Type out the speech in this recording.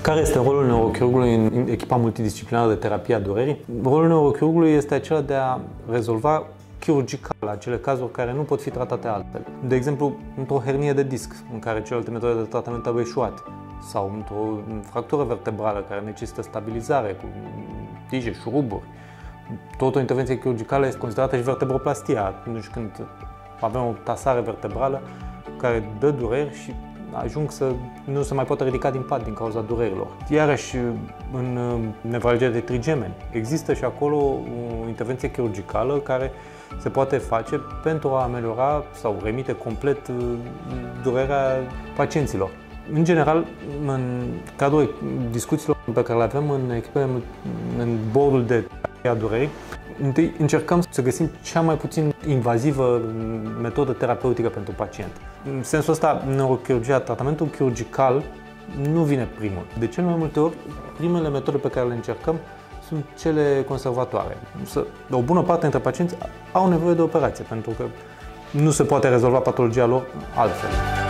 Care este rolul neurochirurgului în echipa multidisciplinară de terapie a durerii? Rolul neurochirurgului este acela de a rezolva chirurgical acele cazuri care nu pot fi tratate altfel. De exemplu, într-o hernie de disc, în care celelalte metode de tratament au eșuat, sau într-o fractură vertebrală care necesită stabilizare cu tije, șuruburi. Tot o intervenție chirurgicală este considerată și vertebroplastia, atunci când avem o tasare vertebrală care dă dureri și ajung să nu se mai poată ridica din pat din cauza durerilor. Iarăși, în nevralgia de trigemeni, există și acolo o intervenție chirurgicală care se poate face pentru a ameliora sau remite complet durerea pacienților. În general, în cadrul discuțiilor pe care le avem în echipele, în bordul de terapie a durerii, întâi încercăm să găsim cea mai puțin invazivă metodă terapeutică pentru pacient. În sensul ăsta, neurochirurgia, tratamentul chirurgical nu vine primul. De cel mai multe ori, primele metode pe care le încercăm sunt cele conservatoare. O bună parte dintre pacienți au nevoie de operație, pentru că nu se poate rezolva patologia lor altfel.